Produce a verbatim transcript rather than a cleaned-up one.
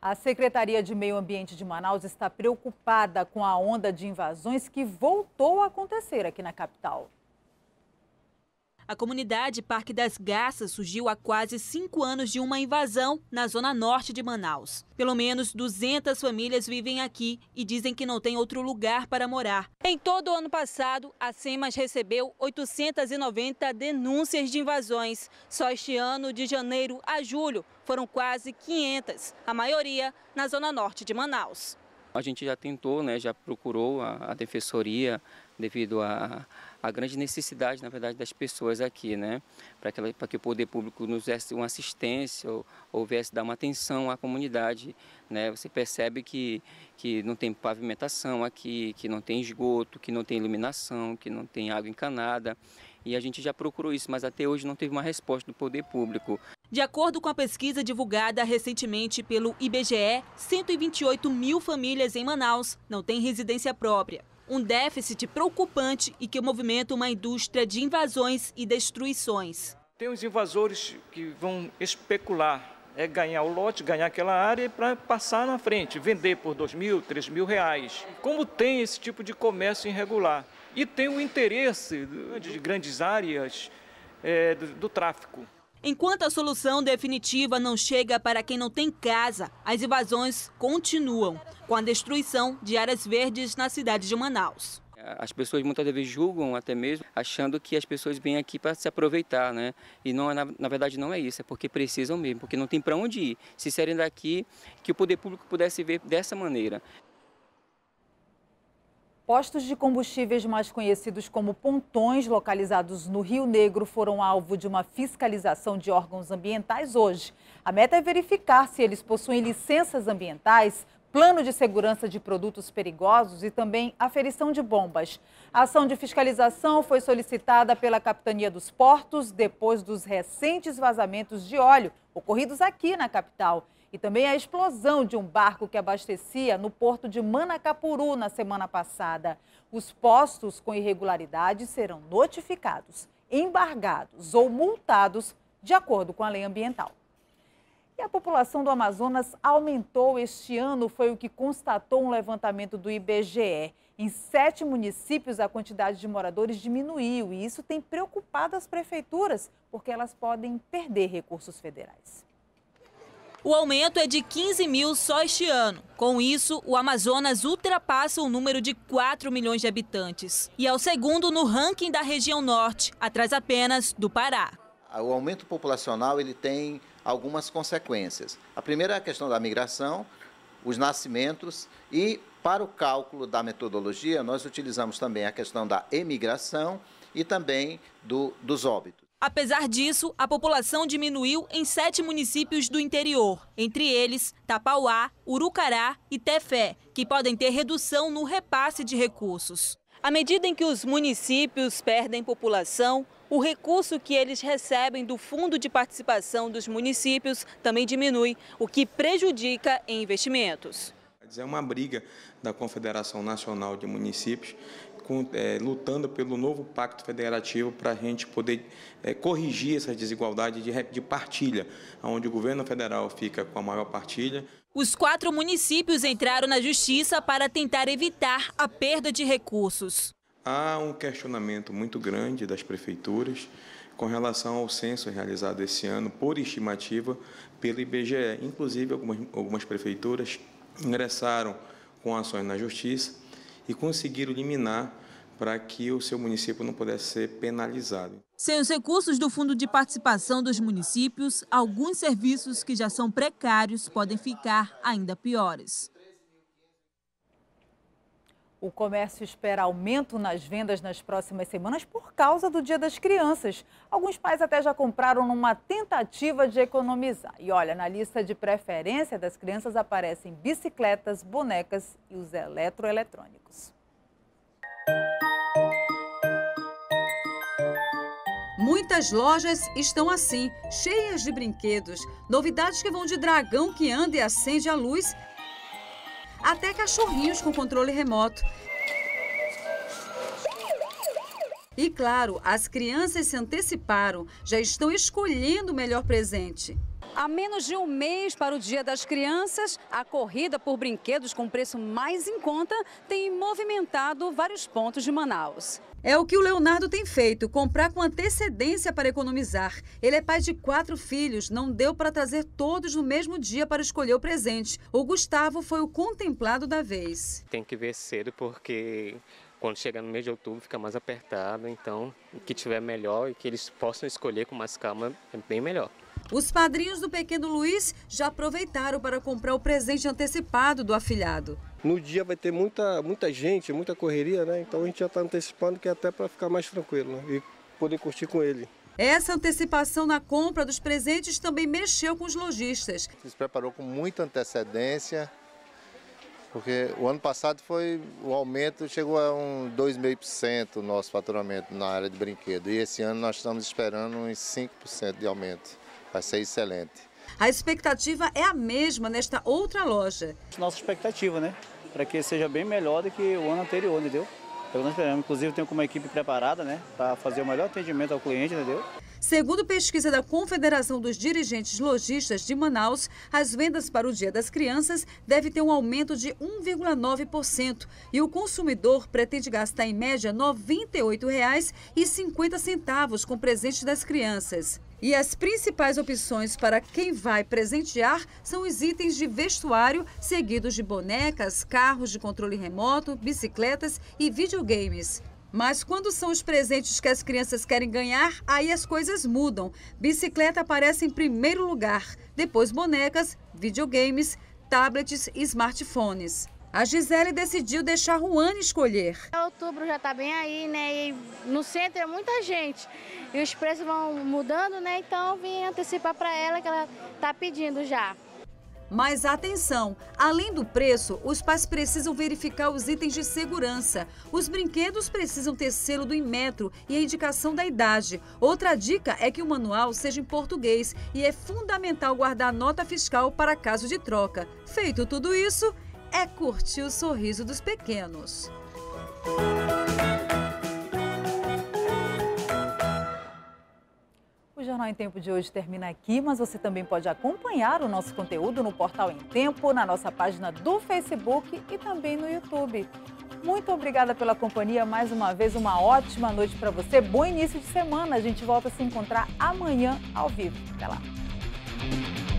A Secretaria de Meio Ambiente de Manaus está preocupada com a onda de invasões que voltou a acontecer aqui na capital. A comunidade Parque das Garças surgiu há quase cinco anos de uma invasão na zona norte de Manaus. Pelo menos duzentas famílias vivem aqui e dizem que não tem outro lugar para morar. Em todo o ano passado, a SEMAS recebeu oitocentas e noventa denúncias de invasões. Só este ano, de janeiro a julho, foram quase quinhentas, a maioria na zona norte de Manaus. A gente já tentou, né, já procurou a, a defensoria devido à a, a grande necessidade, na verdade, das pessoas aqui, né, para que, para que o poder público nos desse uma assistência ou, ou viesse dar uma atenção à comunidade, né. Você percebe que, que não tem pavimentação aqui, que não tem esgoto, que não tem iluminação, que não tem água encanada, e a gente já procurou isso, mas até hoje não teve uma resposta do poder público. De acordo com a pesquisa divulgada recentemente pelo I B G E, cento e vinte e oito mil famílias em Manaus não têm residência própria. Um déficit preocupante e que movimenta uma indústria de invasões e destruições. Tem os invasores que vão especular, é ganhar o lote, ganhar aquela área para passar na frente, vender por dois mil, três mil reais. Como tem esse tipo de comércio irregular? E tem o interesse de grandes áreas é, do, do tráfico. Enquanto a solução definitiva não chega para quem não tem casa, as invasões continuam, com a destruição de áreas verdes na cidade de Manaus. As pessoas muitas vezes julgam até mesmo, achando que as pessoas vêm aqui para se aproveitar, né? E não, na, na verdade não é isso, é porque precisam mesmo, porque não tem para onde ir. Se saírem daqui, que o poder público pudesse ver dessa maneira. Postos de combustíveis mais conhecidos como pontões, localizados no Rio Negro, foram alvo de uma fiscalização de órgãos ambientais hoje. A meta é verificar se eles possuem licenças ambientais, plano de segurança de produtos perigosos e também aferição de bombas. A ação de fiscalização foi solicitada pela Capitania dos Portos depois dos recentes vazamentos de óleo ocorridos aqui na capital. E também a explosão de um barco que abastecia no porto de Manacapuru na semana passada. Os postos com irregularidades serão notificados, embargados ou multados de acordo com a lei ambiental. E a população do Amazonas aumentou este ano, foi o que constatou um levantamento do I B G E. Em sete municípios, a quantidade de moradores diminuiu e isso tem preocupado as prefeituras, porque elas podem perder recursos federais. O aumento é de quinze mil só este ano. Com isso, o Amazonas ultrapassa o número de quatro milhões de habitantes. E é o segundo no ranking da região norte, atrás apenas do Pará. O aumento populacional ele tem algumas consequências. A primeira é a questão da migração, os nascimentos e, para o cálculo da metodologia, nós utilizamos também a questão da emigração e também do, dos óbitos. Apesar disso, a população diminuiu em sete municípios do interior, entre eles Tapauá, Urucará e Tefé, que podem ter redução no repasse de recursos. À medida em que os municípios perdem população, o recurso que eles recebem do Fundo de Participação dos Municípios também diminui, o que prejudica em investimentos. É uma briga da Confederação Nacional de Municípios, com, é, lutando pelo novo Pacto Federativo para a gente poder é, corrigir essa desigualdade de, de partilha, onde o governo federal fica com a maior partilha. Os quatro municípios entraram na justiça para tentar evitar a perda de recursos. Há um questionamento muito grande das prefeituras com relação ao censo realizado esse ano, por estimativa, pelo I B G E. Inclusive, algumas, algumas prefeituras ingressaram com ações na justiça e conseguiram liminar para que o seu município não pudesse ser penalizado. Sem os recursos do Fundo de Participação dos Municípios, alguns serviços que já são precários podem ficar ainda piores. O comércio espera aumento nas vendas nas próximas semanas por causa do Dia das Crianças. Alguns pais até já compraram numa tentativa de economizar. E olha, na lista de preferência das crianças aparecem bicicletas, bonecas e os eletroeletrônicos. Muitas lojas estão assim, cheias de brinquedos. Novidades que vão de dragão que anda e acende a luz até cachorrinhos com controle remoto. E claro, as crianças se anteciparam, já estão escolhendo o melhor presente. Há menos de um mês para o Dia das Crianças, a corrida por brinquedos com preço mais em conta tem movimentado vários pontos de Manaus. É o que o Leonardo tem feito, comprar com antecedência para economizar. Ele é pai de quatro filhos, não deu para trazer todos no mesmo dia para escolher o presente. O Gustavo foi o contemplado da vez. Tem que ver cedo porque quando chegar no mês de outubro fica mais apertado, então o que tiver melhor e que eles possam escolher com mais calma é bem melhor. Os padrinhos do pequeno Luiz já aproveitaram para comprar o presente antecipado do afilhado. No dia vai ter muita, muita gente, muita correria, né? Então a gente já está antecipando que é até para ficar mais tranquilo, né? E poder curtir com ele. Essa antecipação na compra dos presentes também mexeu com os lojistas. Se preparou com muita antecedência, porque o ano passado foi o aumento chegou a um dois vírgula cinco por cento o nosso faturamento na área de brinquedo. E esse ano nós estamos esperando uns cinco por cento de aumento. Vai ser excelente. A expectativa é a mesma nesta outra loja. Nossa expectativa, né? Para que seja bem melhor do que o ano anterior, entendeu? Eu não esperamos. Inclusive, tenho uma equipe preparada, né? Para fazer o melhor atendimento ao cliente, entendeu? Segundo pesquisa da Confederação dos Dirigentes Lojistas de Manaus, as vendas para o Dia das Crianças devem ter um aumento de um vírgula nove por cento e o consumidor pretende gastar em média noventa e oito reais e cinquenta centavos com presentes das crianças. E as principais opções para quem vai presentear são os itens de vestuário, seguidos de bonecas, carros de controle remoto, bicicletas e videogames. Mas quando são os presentes que as crianças querem ganhar, aí as coisas mudam. Bicicleta aparece em primeiro lugar, depois bonecas, videogames, tablets e smartphones. A Gisele decidiu deixar Ruane escolher. Outubro já está bem aí, né? E no centro é muita gente. E os preços vão mudando, né? Então eu vim antecipar para ela que ela está pedindo já. Mas atenção, além do preço, os pais precisam verificar os itens de segurança. Os brinquedos precisam ter selo do Inmetro e a indicação da idade. Outra dica é que o manual seja em português e é fundamental guardar nota fiscal para caso de troca. Feito tudo isso, é curtir o sorriso dos pequenos. O Jornal em Tempo de hoje termina aqui, mas você também pode acompanhar o nosso conteúdo no Portal em Tempo, na nossa página do Facebook e também no YouTube. Muito obrigada pela companhia, mais uma vez uma ótima noite para você, bom início de semana, a gente volta a se encontrar amanhã ao vivo. Até lá!